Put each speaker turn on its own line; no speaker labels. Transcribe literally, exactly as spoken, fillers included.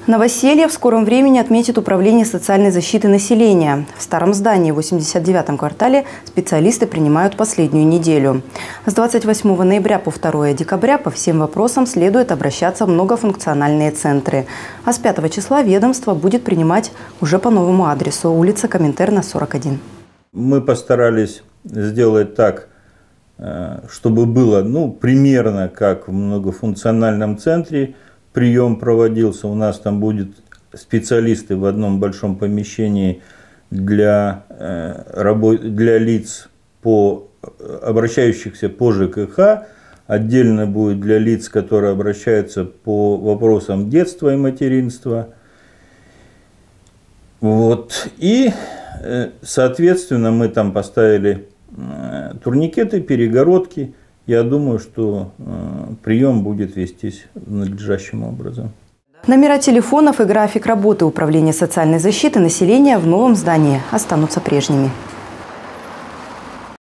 Новоселье в скором времени отметит Управление социальной защиты населения. В старом здании в восемьдесят девятом квартале специалисты принимают последнюю неделю. С двадцать восьмого ноября по второе декабря по всем вопросам следует обращаться в многофункциональные центры. А с пятого числа ведомство будет принимать уже по новому адресу – улица Коминтерна, сорок один.
Мы постарались сделать так, чтобы было ну, примерно как в многофункциональном центре. Прием проводился, у нас там будут специалисты в одном большом помещении для, э, для лиц, по, обращающихся по ЖКХ, отдельно будет для лиц, которые обращаются по вопросам детства и материнства. Вот. И, э, соответственно, мы там поставили э, турникеты, перегородки. Я думаю, что э, прием будет вестись надлежащим образом.
Номера телефонов и график работы Управления социальной защиты населения в новом здании останутся прежними.